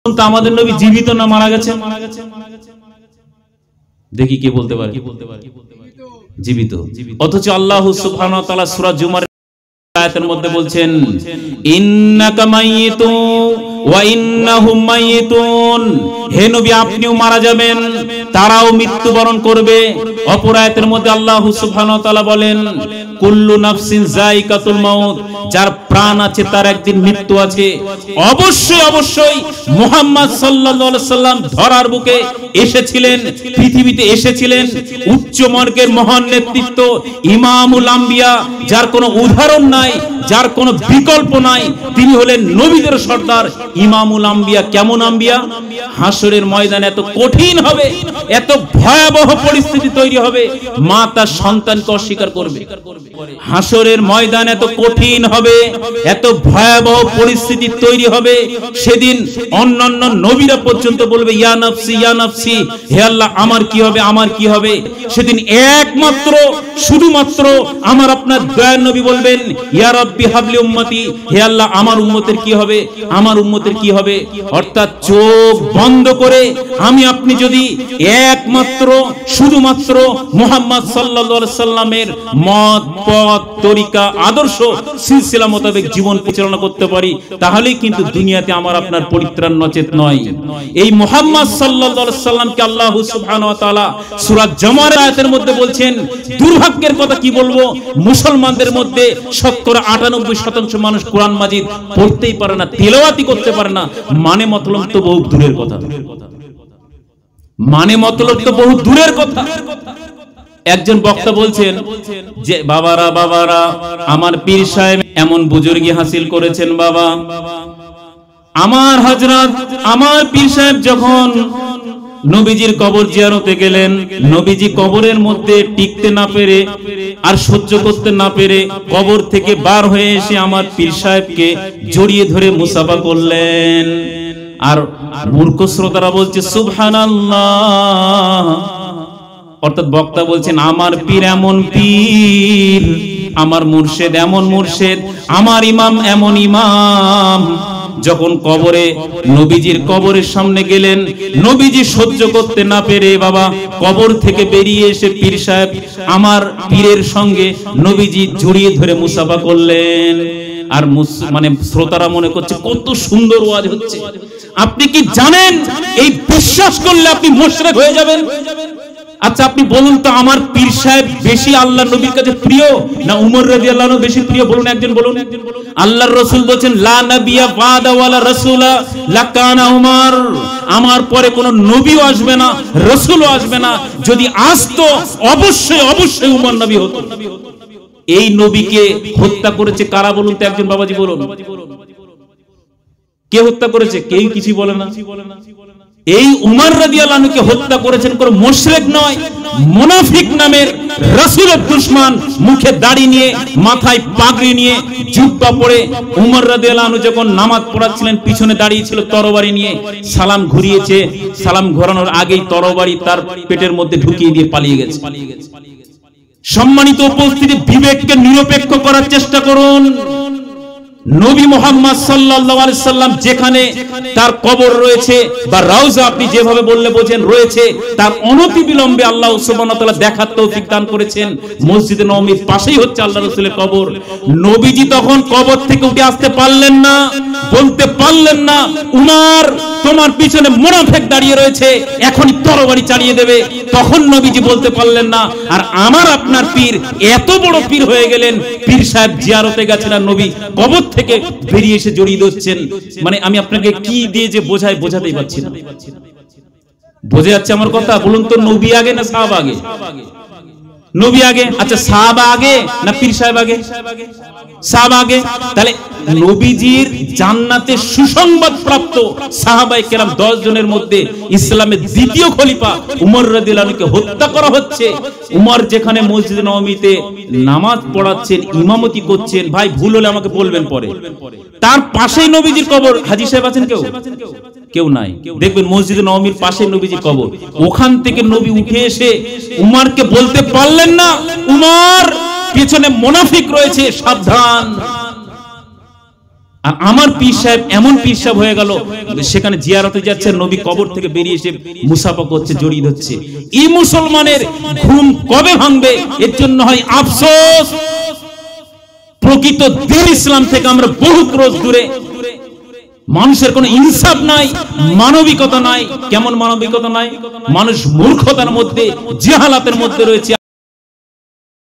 আমাদের নবী জীবিত না মারা গেছে? দেখি কে বলতে পারে। জীবিত। অথচ আল্লাহ সুবহানাহু ওয়া তাআলা সূরা জুমার আয়াতের মধ্যে বলছেন ইন্নাকা মাইয়িতুন ওয়া ইন্নাহুম মাইয়িতুন, হে নবী আপনিও মারা যাবেন, তারাও মৃত্যুবরণ করবে। অপর আয়াতের মধ্যে আল্লাহ সুবহানাহু ওয়া তাআলা বলেন কুল্লু নাফসিন যায়িকাতুল মাউত, যার প্রাণ আছে তার একদিন মৃত্যু আছে। অবশ্যই অবশ্যই মুহাম্মদ সাল্লাল্লাহু আলাইহি সাল্লাম ধরার বুকে এসেছিলেন, পৃথিবীতে এসেছিলেন উচ্চ মার্গের মহান নেতৃত্ব, ইমামুল আম্বিয়া, যার কোনো উদাহরণ নাই, যার কোনো বিকল্প নাই। তিনি হলেন নবীদের সর্দার ইমামুল আম্বিয়া। কেমন আম্বিয়া? হাসরের ময়দানে এত কঠিন হবে, এত ভয়াবহ পরিস্থিতি তৈরি হবে, মা তার সন্তানকে অস্বীকার করবে। হাসরের ময়দান এত কঠিন হবে, এত ভয়াবহ পরিস্থিতি তৈরি হবে, সেদিন অন্যান্য নবীরা পর্যন্ত বলবে ইয়া নাফসি ইয়া নাফসি, হে আল্লাহ আমার কি হবে, আমার কি হবে। সেদিন একমাত্র শুধুমাত্র আমার আপনার দয়ার নবী বলবেন ইয়া রাব্বি হাবলি উম্মতি, হে আল্লাহ আমার উম্মতের কি হবে, আমার উম্মতের কি হবে। অর্থাৎ চোখ বন্ধ করে আমি আপনি যদি একমাত্র শুধুমাত্র মুহাম্মদ সাল্লাল্লাহু আলাইহি সাল্লামের মত পথ তরিকা আদর্শ সিলসিলা মোতাবেক জীবন পরিচালনা করতে পারি, তাহলেই কিন্তু দুনিয়াতে আমার আপনার পরিত্রাণ নচেত নয়। এই মুহাম্মদ সাল্লাল্লাহু আলাইহি সাল্লামকে আল্লাহ সুবহানাহু ওয়া তাআলা সূরা জুমার আয়াতের মধ্যে বলছেন, দুর্ভাগ্যের কথা কি বলবো, মুসলমানদের মধ্যে শতকরা 98% মানুষ কোরআন মাজিদ পড়তেই পারে না, তেলাওয়াতই করতে পারে না। মানে মতলব তো বহু দূরের কথা, মানে মতলব তো বহু দূরের কথা। একজন বক্তা বলছেন যে বাবারা বাবারা আমার পীর সাহেব এমন বুজুর্গি হাসিল করেছেন, বাবা আমার হযরত আমার পীর সাহেব যখন নবীজির কবর জিয়ারতে গেলেন, নবীজি কবরের মধ্যে টিকতে না পেরে আর সহ্য করতে না পেরে কবর থেকে বার হয়ে এসে আমার পীর সাহেবকে জড়িয়ে ধরে মুসাফা করলেন। আর মূর্খ শ্রোতারা বলছে সুবহানাল্লাহ। অর্থাৎ বক্তা বলছেন আমার পীর এমন পীর, আমার মুর্শিদ এমন মুর্শিদ, আমার ইমাম এমন ইমাম। যখন কবরে নবীজির কবরের সামনে গেলেন, নবীজি সহ্য করতে না পেরে বাবা কবর থেকে বেরিয়ে এসে পীর সাহেব আমার পীরের সঙ্গে নবীজি জড়িয়ে ধরে মুসাফা করলেন। আর মানে শ্রোতারা মনে করছে কত সুন্দর ওয়াজ হচ্ছে। আপনি কি জানেন এই বিশ্বাস করলে আপনি মুশরিক হয়ে যাবেন? আচ্ছা আপনি বলুন তো, আমার পীর সাহেব বেশি আল্লাহর নবীর কাছে প্রিয় না উমর রাদিয়াল্লাহু আনহু বেশি প্রিয়? বলুন, একজন বলুন। আল্লাহর রাসূল বলেন লা নাবিয়্যা বাদা ওয়ালা রাসূলা লাকানা উমর, আমার পরে কোন নবীও আসবে না, রাসূলও আসবে না, যদি আসতো অবশ্যই অবশ্যই উমর নবী হতো। এই নবীকে হত্যা করেছে কারা বলুন তো, একজন বাবাজি বলুন। কে হত্যা করেছে? কেউ কিছু বলে না। এই উমর রাদিয়াল্লাহু আনহুকে হত্যা করেছেন কোন মুশরিক নয়, মুনাফিক নামের রাসূলের দুশমন, মুখে দাড়ি নিয়ে মাথায় পাগড়ি নিয়ে জুব্বা পরে উমর রাদিয়াল্লাহু আনহু যখন নামাজ পড়াচ্ছিলেন পিছনে দাঁড়িয়ে ছিল তরবারি নিয়ে, সালাম ঘুরিয়েছে, সালাম ঘোরানোর আগেই তরবারি তার পেটের মধ্যে ঢুকিয়ে দিয়ে পালিয়ে গেছে। সম্মানিত উপস্থিতি, বিবেককে নিরপেক্ষ করার চেষ্টা করুন। নবী মুহাম্মদ সাল্লাল্লাহু আলাইহি সাল্লাম যেখানে তার কবর রয়েছে বা রওজা আপনি যেভাবে বললে বোঝেন রয়েছে, তার অনতিবিলম্বে আল্লাহ সুবহানাহু ওয়া তাআলা দেখার তৌফিক দান করেছেন। মসজিদে নববীর পাশেই হচ্ছে আল্লাহর রাসূলের কবর। নবীজি তখন কবর থেকে উঠে আসতে পারলেন না, বলতে পারলেন না উমর তোমার পিছনে মুনাফিক দাঁড়িয়ে রয়েছে, এখনই তরবারি চালিয়ে দেবে। তখন নবীজি বলতে পারলেন না। আর আমার আপনার পীর এত বড় পীর হয়ে গেলেন, পীর সাহেব জিয়ারতে গেছেন আর নবী কবর থেকে বেরিয়ে এসে জড়িয়ে ধরছেন। মানে আমি আপনাকে কি দিয়ে যে বোঝাতেই পারছি না। বোঝা যাচ্ছে আমার কথা? বলুন তো, নবী আগে না সাহাবা আগে? নবী আগে। আচ্ছা সাহাবা আগে না পীর সাহেব আগে? সাহাবা আগে। তাহলে নবীজির জান্নাতের সুসংবাদ প্রাপ্ত সাহাবায়ে কেরাম 10 জনের মধ্যে ইসলামের দ্বিতীয় খলিফা উমর রাদিয়াল্লাহু আনহুকে হত্যা করা হচ্ছে। উমর যেখানে মসজিদে নববীতে নামাজ পড়াচ্ছেন, ইমামতি করছেন, ভাই ভুল হলে আমাকে বলবেন পরে, তার পাশেই নবীজির কবর। হাজী সাহেব আছেন কেউ? কেউ নাই। দেখবেন মসজিদে নববীর পাশে নবীজির কবর। ওখান থেকে নবী উঠে এসে উমরকে বলতে পারলেন না উমর পেছনে মুনাফিক রয়েছে, সাবধান। আর আমার পীর সাহেব এমন পীর সাহেব হয়ে গেল, সেখানে জিয়ারতে যাচ্ছে, নবী কবর থেকে বেরিয়ে এসে মুসাফা করছে, জড়িয়ে ধরছে। এই মুসলমানের ঘুম কবে ভাঙবে? এর জন্য হয় আফসোস, প্রকৃত দ্বীন ইসলাম থেকে আমরা বহু ক্রোশ দূরে। মানুষের কোনো ইনসাফ নাই, মানবিকতা নাই। কেমন মানবিকতা নাই? মানুষ মূর্খতার মধ্যে, জাহালাতের মধ্যে রয়েছে।